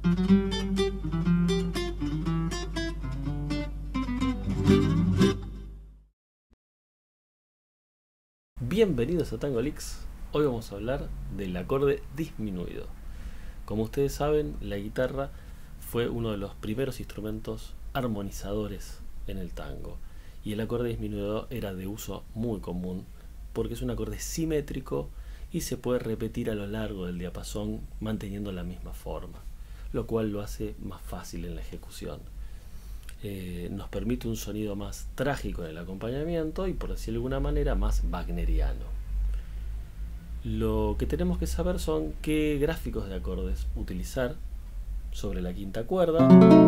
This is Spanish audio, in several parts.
Bienvenidos a Tango Licks. Hoy vamos a hablar del acorde disminuido. Como ustedes saben, la guitarra fue uno de los primeros instrumentos armonizadores en el tango, y el acorde disminuido era de uso muy común porque es un acorde simétrico y se puede repetir a lo largo del diapasón manteniendo la misma forma, lo cual lo hace más fácil en la ejecución. Nos permite un sonido más trágico en el acompañamiento y, por decirlo de alguna manera, más wagneriano. Lo que tenemos que saber son qué gráficos de acordes utilizar sobre la quinta cuerda,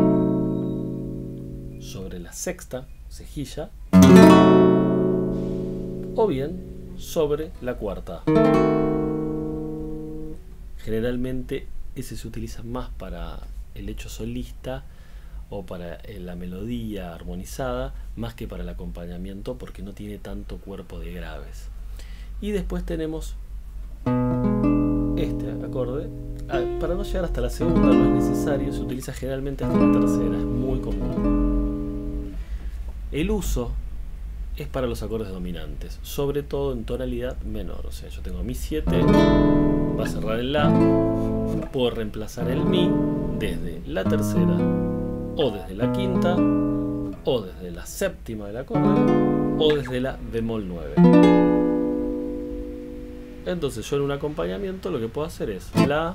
sobre la sexta cejilla o bien sobre la cuarta. Generalmente ese se utiliza más para el hecho solista o para la melodía armonizada, más que para el acompañamiento, porque no tiene tanto cuerpo de graves. Y después tenemos este acorde. Para no llegar hasta la segunda no es necesario, se utiliza generalmente hasta la tercera, es muy común. El uso es para los acordes dominantes, sobre todo en tonalidad menor. O sea, yo tengo mi 7, va a cerrar el La, puedo reemplazar el Mi desde la tercera o desde la quinta, o desde la séptima del acorde, o desde la bemol 9. Entonces yo en un acompañamiento lo que puedo hacer es La,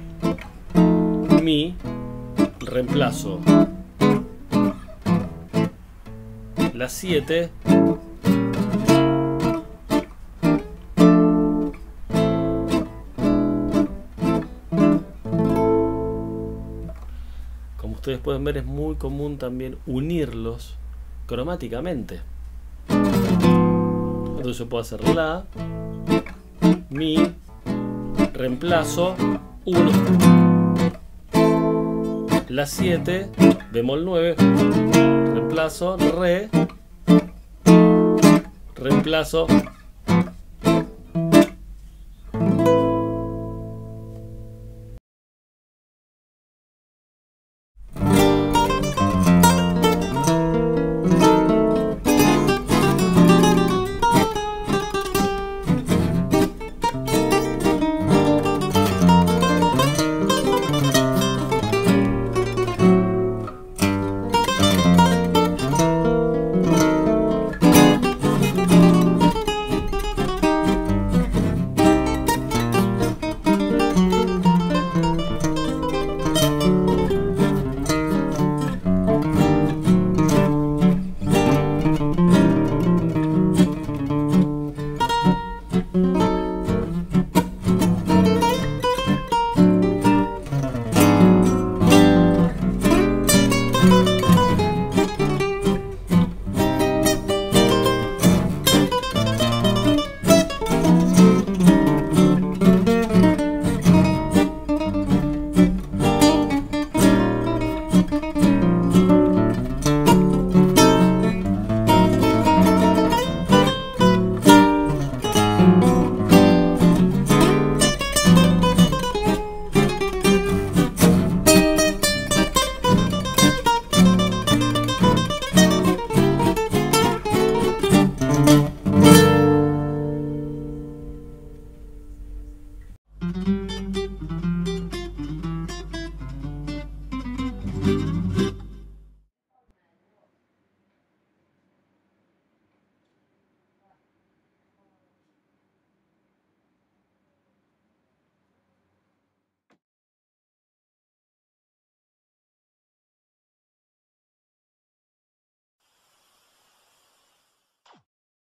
Mi, reemplazo la 7, ustedes pueden ver, es muy común también unirlos cromáticamente. Entonces yo puedo hacer La, Mi, reemplazo 1, la 7, bemol 9, reemplazo Re, reemplazo